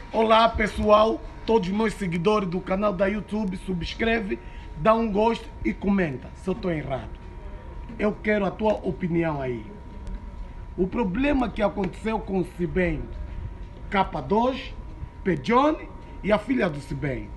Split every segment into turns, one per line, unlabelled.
Olá pessoal, todos os meus seguidores do canal da YouTube, subscreve, dá um gosto e comenta se eu estou errado. Eu quero a tua opinião aí. O problema que aconteceu com o Sibem K2, Pejone e a filha do Sibem.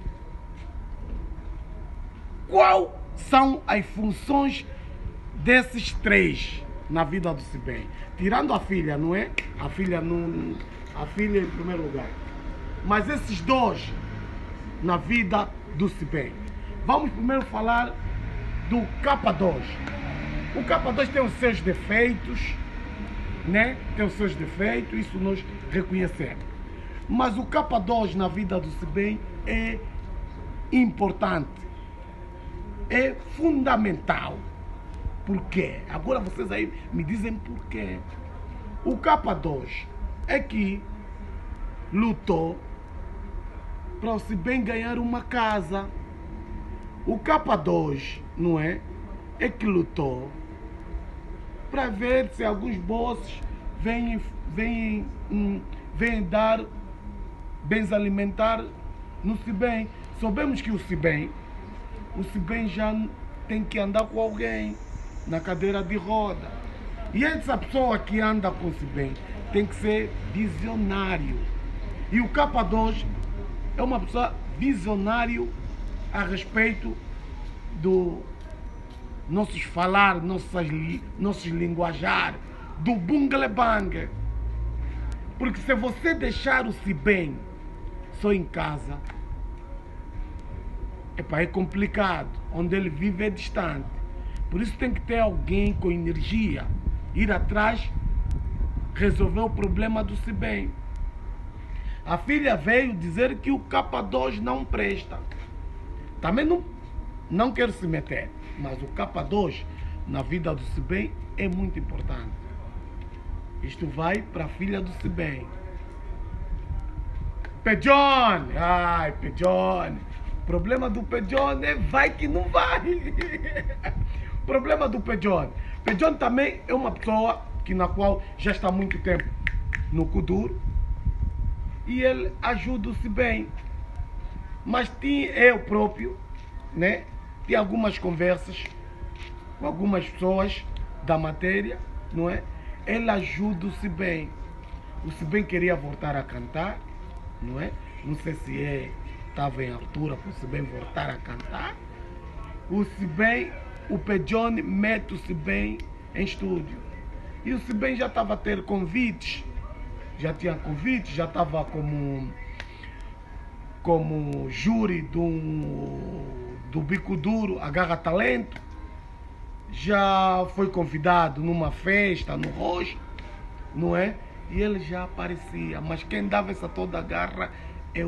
Qual são as funções desses três na vida do Sibem? Tirando a filha, não é? A filha em primeiro lugar. Mas esses dois na vida do Sibem. Vamos primeiro falar do K2. O K2 tem os seus defeitos, né? Tem os seus defeitos, isso nós reconhecemos. Mas o K2 na vida do Sibem é importante, é fundamental. Por quê? Agora vocês aí me dizem por quê. O K2 é que lutou para o Sibem ganhar uma casa. O K2, não é? É que lutou para ver se alguns bosses vêm dar bens alimentar no Sibem. Sabemos que o Sibem já tem que andar com alguém na cadeira de roda. E essa pessoa que anda com o Sibem tem que ser visionário. E o K2 é uma pessoa visionário a respeito do nossos falar, nossos linguajar, do bungle-bang. Porque se você deixar o Sibem só em casa, é complicado. Onde ele vive é distante. Por isso tem que ter alguém com energia, ir atrás, resolver o problema do Sibem. A filha veio dizer que o K2 não presta. Também não quero se meter, mas o K2 na vida do Sibem é muito importante. Isto vai para a filha do Sibem. Pejone! Ai, Pejone! O problema do Pejone é vai que não vai. O problema do Pejone. Pejone também é uma pessoa na qual já está há muito tempo no Kuduro. E ele ajuda o Sibem. Mas eu próprio, né, tinha algumas conversas com algumas pessoas da matéria, não é? Ele ajuda o Sibem. O Sibem queria voltar a cantar, não é? Não sei se estava em altura para o Sibem voltar a cantar. O Pejone mete o Sibem em estúdio. E o Sibem já estava a ter convites. Já tinha convites, já estava como júri do Bico Duro, Agarra Talento. Já foi convidado numa festa no Rocha, não é? E ele já aparecia. Mas quem dava essa toda a garra é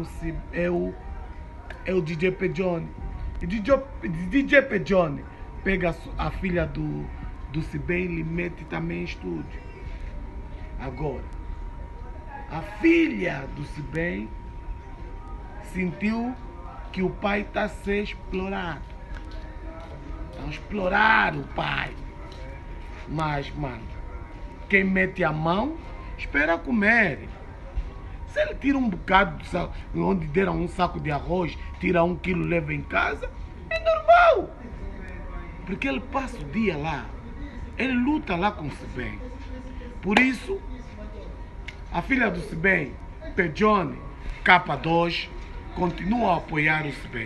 o DJ Pejone. E DJ Pejone pega a filha do Sibem e lhe mete também em estúdio. Agora, a filha do Sibem sentiu que o pai está a ser explorado. Estão a explorar o pai. Mas, mano, quem mete a mão, espera comer. Se ele tira um bocado do saco, onde deram um saco de arroz, tira 1 quilo, leva em casa, é normal. Porque ele passa o dia lá. Ele luta lá com o Sibem. Por isso, a filha do Sibem, Pejone, K2, continua a apoiar o Sibem.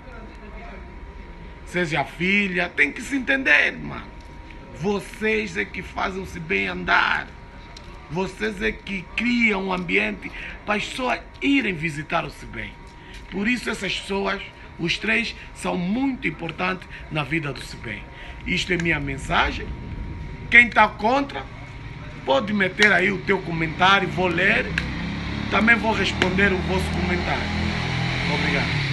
Seja a filha, tem que se entender, mano. Vocês é que fazem o Sibem andar. Vocês é que criam um ambiente para as pessoas irem visitar o Sibem. Por isso essas pessoas, os três, são muito importantes na vida do Sibem. Isto é minha mensagem. Quem está contra, pode meter aí o teu comentário, vou ler. Também vou responder o vosso comentário. Obrigado.